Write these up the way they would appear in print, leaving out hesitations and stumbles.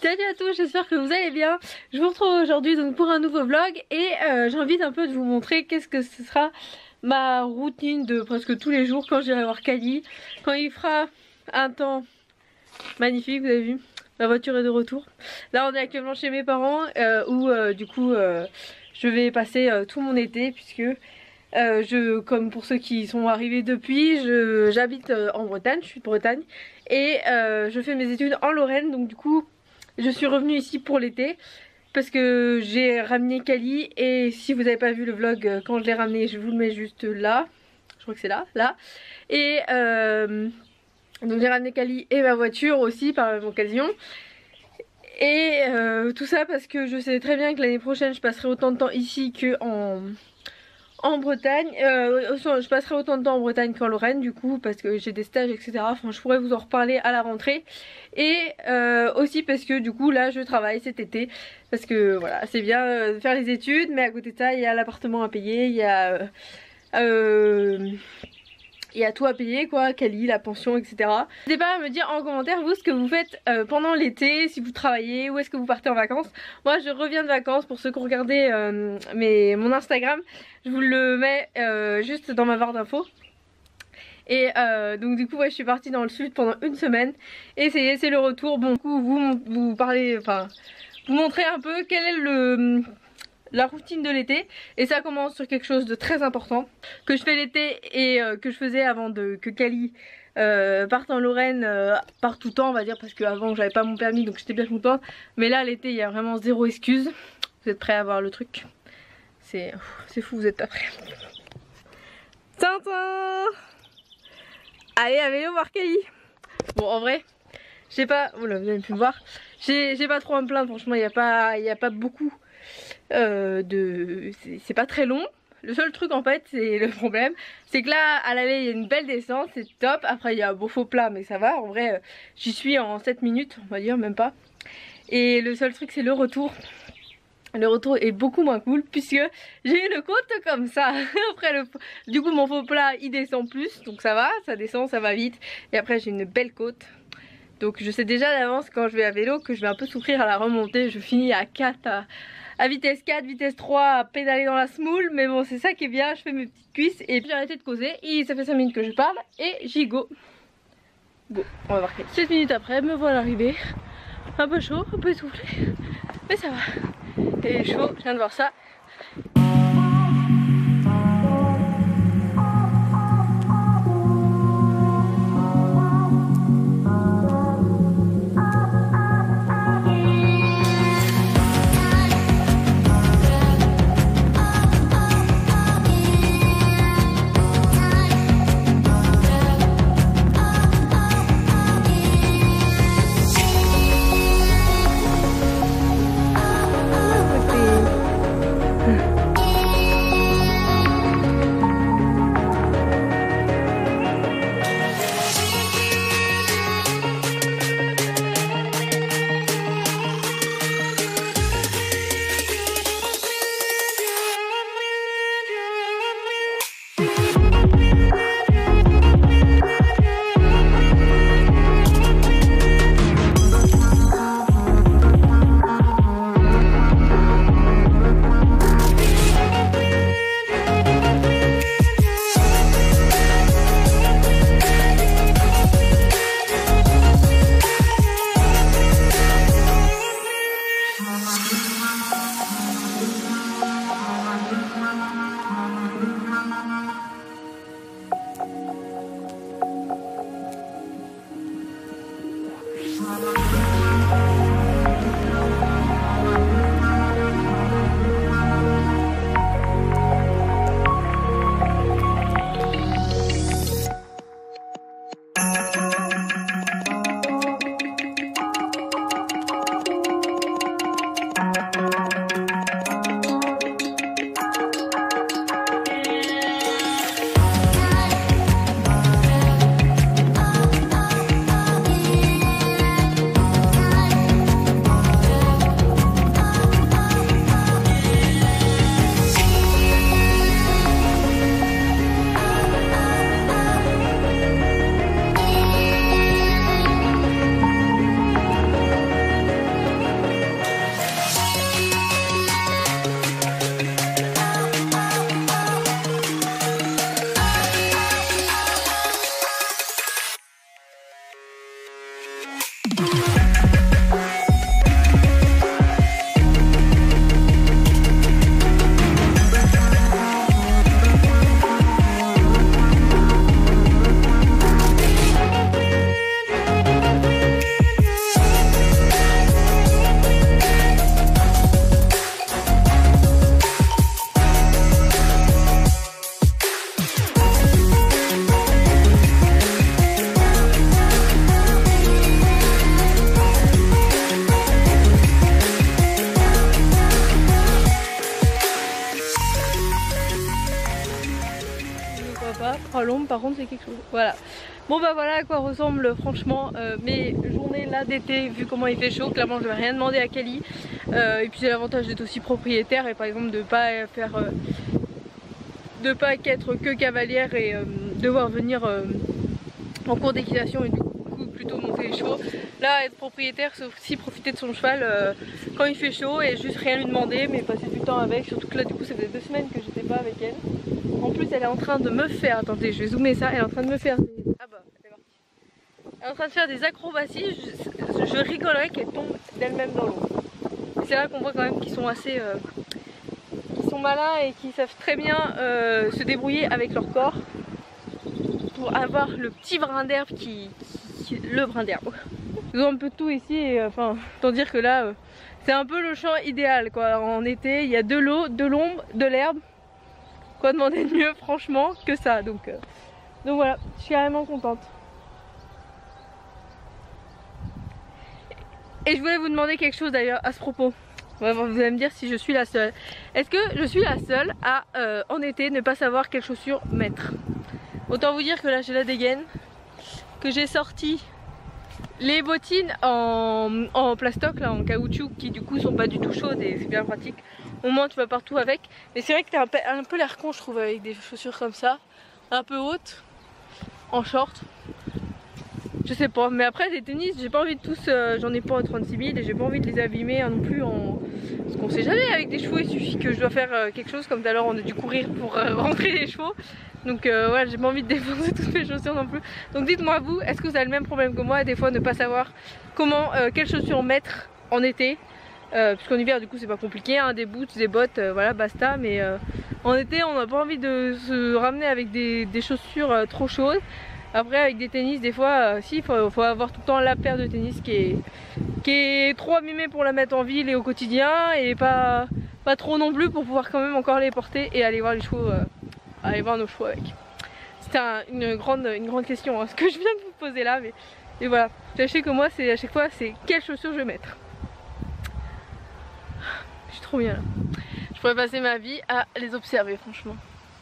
Salut à tous, j'espère que vous allez bien. Je vous retrouve aujourd'hui donc pour un nouveau vlog et j'ai envie un peu de vous montrer qu'est-ce que ce sera ma routine de presque tous les jours quand j'irai voir Kali. Quand il fera un temps magnifique, vous avez vu, ma voiture est de retour. Là on est actuellement chez mes parents où du coup je vais passer tout mon été puisque comme pour ceux qui sont arrivés depuis, j'habite en Bretagne, je suis de Bretagne et je fais mes études en Lorraine, donc du coup je suis revenue ici pour l'été parce que j'ai ramené Kali et si vous n'avez pas vu le vlog quand je l'ai ramené, je vous le mets juste là, je crois que c'est là, et donc j'ai ramené Kali et ma voiture aussi par la même occasion. Et tout ça parce que je sais très bien que l'année prochaine je passerai autant de temps ici que en Bretagne, je passerai autant de temps en Bretagne qu'en Lorraine du coup parce que j'ai des stages etc. Enfin je pourrais vous en reparler à la rentrée. Et aussi parce que du coup là je travaille cet été. Parce que voilà c'est bien de faire les études mais à côté de ça il y a l'appartement à payer, il y a tout à payer quoi, Kali, la pension etc. N'hésitez pas à me dire en commentaire vous ce que vous faites pendant l'été, si vous travaillez, où est-ce que vous partez en vacances. Moi je reviens de vacances, pour ceux qui ont regardé mon Instagram, je vous le mets juste dans ma barre d'infos. Et donc du coup ouais, je suis partie dans le sud pendant une semaine et c'est le retour. Bon du coup vous parlez, enfin vous montrez un peu quel est la routine de l'été, et ça commence sur quelque chose de très important que je fais l'été et que je faisais avant que Kali parte en Lorraine par tout temps on va dire, parce qu'avant j'avais pas mon permis donc j'étais bien contente, mais là l'été il y a vraiment zéro excuse. Vous êtes prêts à voir le truc? C'est fou, vous êtes pas prêts. Tintin! Allez à vélo voir Kali. Bon en vrai j'ai pas, oula vous avez pu me voir, j'ai pas trop à me plaindre, franchement il y a pas beaucoup c'est pas très long. Le seul truc en fait, c'est le problème, c'est que là à l'aller il y a une belle descente, c'est top. Après il y a un beau faux plat mais ça va, en vrai j'y suis en 7 minutes on va dire, même pas. Et le seul truc c'est le retour. Le retour est beaucoup moins cool puisque j'ai une côte comme ça. Après du coup mon faux plat il descend plus, donc ça va, ça descend, ça va vite. Et après j'ai une belle côte. Donc je sais déjà d'avance quand je vais à vélo que je vais un peu souffrir à la remontée. Je finis à 4 à vitesse 4, vitesse 3 à pédaler dans la smoule. Mais bon c'est ça qui est bien, je fais mes petites cuisses. Et puis j'ai arrêté de causer et ça fait 5 minutes que je parle et j'y go. Go, on va voir. 7 minutes après me voilà arrivée. Un peu chaud, un peu essoufflé, mais ça va. Et chaud, je viens de voir ça. à l'ombre par contre c'est quelque chose. Voilà. Bon bah voilà à quoi ressemble franchement mes journées là d'été, vu comment il fait chaud. Clairement je vais rien demander à Cali. Et puis c'est l'avantage d'être aussi propriétaire et par exemple de pas faire de pas qu'être que cavalière et devoir venir en cours d'équitation et du coup plutôt monter les chevaux. Là être propriétaire c'est aussi profiter de son cheval quand il fait chaud et juste rien lui demander mais passer du temps avec, surtout que là du coup ça faisait 2 semaines que j'étais pas avec elle. En plus elle est en train de me faire, attendez je vais zoomer ça, elle est en train de me faire des... ah bah c'est parti. Elle est en train de faire des acrobaties, je rigolerais qu'elle tombe d'elle-même dans l'eau. C'est là qu'on voit quand même qu'ils sont assez qui sont malins et qui savent très bien se débrouiller avec leur corps pour avoir le petit brin d'herbe le brin d'herbe. Ils ont un peu de tout ici et enfin autant dire que là c'est un peu le champ idéal quoi. En été il y a de l'eau, de l'ombre, de l'herbe. Quoi demander de mieux franchement que ça, donc voilà, je suis carrément contente. Et je voulais vous demander quelque chose d'ailleurs à ce propos. Vous allez me dire si je suis la seule. Est-ce que je suis la seule à en été ne pas savoir quelles chaussures mettre? Autant vous dire que là j'ai la dégaine, que j'ai sorti les bottines en plastoc là, en caoutchouc qui du coup sont pas du tout chaudes et c'est bien pratique. Au moins tu vas partout avec. Mais c'est vrai que t'as un peu l'air con je trouve avec des chaussures comme ça, un peu hautes, en short. Je sais pas, mais après les tennis j'ai pas envie de tous, j'en ai pas à 36 000 et j'ai pas envie de les abîmer non plus en... Parce qu'on sait jamais avec des chevaux, il suffit que je dois faire quelque chose comme tout à l'heure on a dû courir pour rentrer les chevaux. Donc voilà, j'ai pas envie de défoncer toutes mes chaussures non plus. Donc dites-moi vous, est-ce que vous avez le même problème que moi et des fois ne pas savoir comment, quelles chaussures mettre en été puisqu'en hiver du coup c'est pas compliqué, hein, des boots, des bottes, voilà basta. Mais en été on n'a pas envie de se ramener avec des chaussures trop chaudes. Après avec des tennis des fois si faut avoir tout le temps la paire de tennis qui est trop abîmée pour la mettre en ville et au quotidien et pas trop non plus pour pouvoir quand même encore les porter et aller voir les chevaux, aller voir nos chevaux avec. C'était une grande question hein, ce que je viens de vous poser là, mais voilà, sachez que moi c'est à chaque fois c'est quelles chaussures je vais mettre. Je suis trop bien là. Je pourrais passer ma vie à les observer franchement.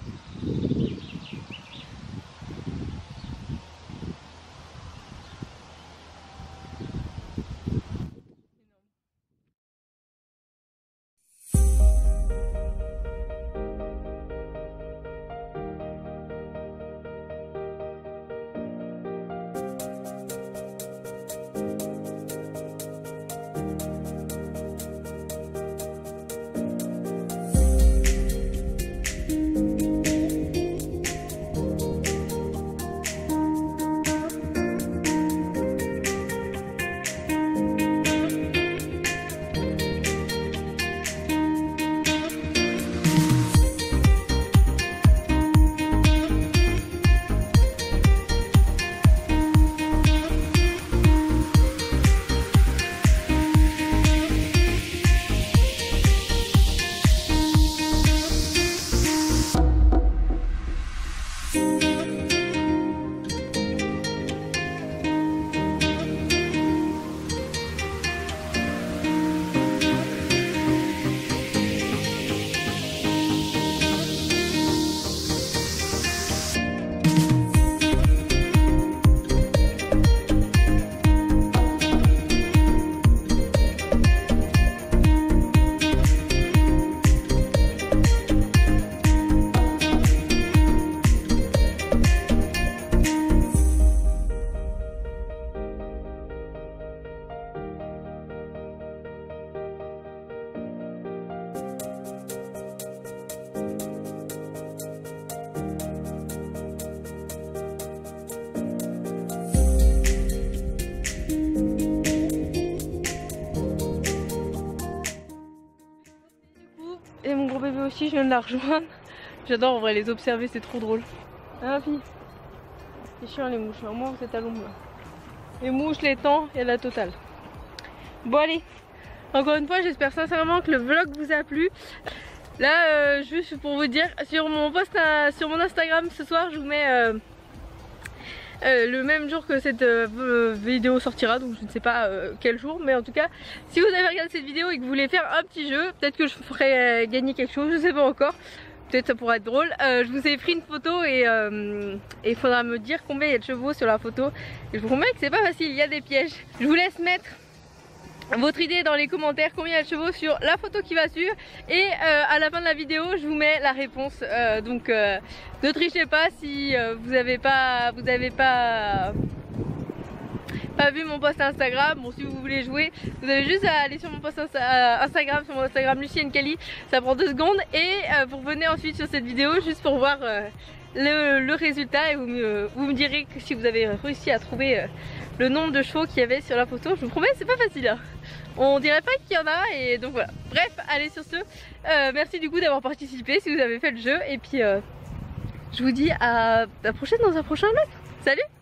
Et mon gros bébé aussi, je viens de la rejoindre. J'adore en vrai les observer, c'est trop drôle. Ah ma fille, c'est chiant les mouches, au moins vous êtes à l'ombre. Les mouches, les temps, il y a la totale. Bon allez, encore une fois j'espère sincèrement que le vlog vous a plu. Là juste pour vous dire, sur mon post sur mon Instagram ce soir je vous mets le même jour que cette vidéo sortira, donc je ne sais pas quel jour, mais en tout cas si vous avez regardé cette vidéo et que vous voulez faire un petit jeu, peut-être que je ferai gagner quelque chose, je sais pas encore. peut-être ça pourrait être drôle. Je vous ai pris une photo et il faudra me dire combien il y a de chevaux sur la photo. Et je vous promets que c'est pas facile, il y a des pièges. Je vous laisse mettre votre idée dans les commentaires, combien il y a de chevaux sur la photo qui va suivre. Et à la fin de la vidéo, je vous mets la réponse. Donc ne trichez pas si vous avez pas vu mon post Instagram. Bon, si vous voulez jouer, vous avez juste à aller sur mon post Instagram, sur mon Instagram Lucie & Cali, ça prend 2 secondes. Et vous revenez ensuite sur cette vidéo juste pour voir le résultat. Et vous me direz que si vous avez réussi à trouver le nombre de chevaux qu'il y avait sur la photo. Je vous promets, c'est pas facile hein. On dirait pas qu'il y en a, et donc voilà. Bref, allez, sur ce, merci du coup d'avoir participé si vous avez fait le jeu. Et puis je vous dis à la prochaine dans un prochain vlog. Salut!